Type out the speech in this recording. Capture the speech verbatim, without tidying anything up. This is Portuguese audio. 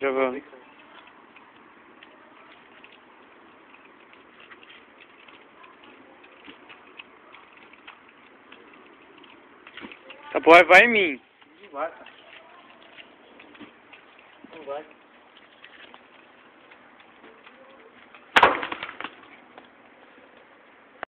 Gravando. Tá bom, vai em mim. Não vai, cara. Não vai.